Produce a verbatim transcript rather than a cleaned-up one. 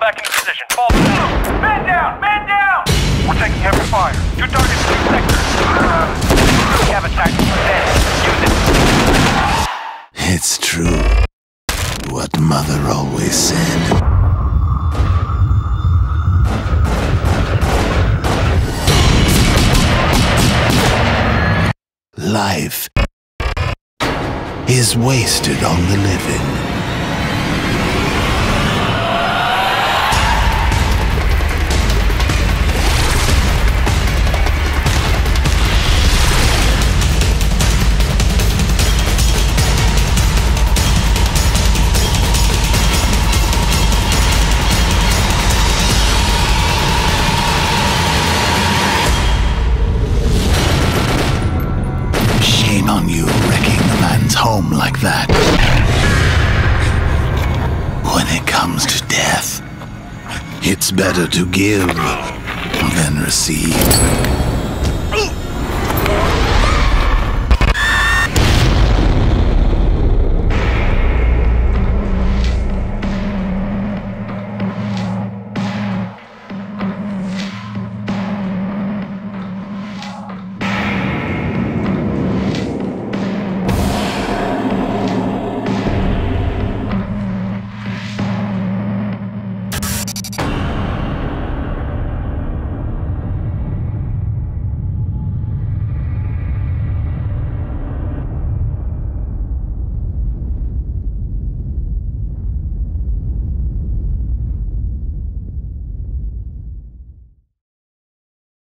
back into position. Fall down. Man down! Man down! We're taking heavy fire. Two targets, two sectors. We have a tactical advantage. Use it. It's true. What Mother always said. Life is wasted on the living. Shame on you wrecking a man's home like that. When it comes to death, it's better to give than receive.